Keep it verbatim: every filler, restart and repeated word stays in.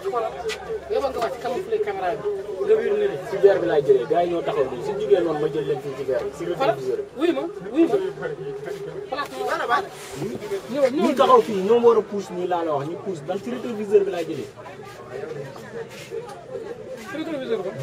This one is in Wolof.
wàcc xoolal yow nga wàcc camoufler caméra bi nga wéeru ne si verre bi laay jëlee gars yi ñoo taxaw nii su jigéen noonu ma jël leen fii ci verre bi si rétroviseur bi. wuy ma wuy ma place ñëw ñëw ñu taxaw fii ñoom war a pousse nii laa la wax ñu pousse ban si rétroviseur bi laay jëlee. rétroviseur ko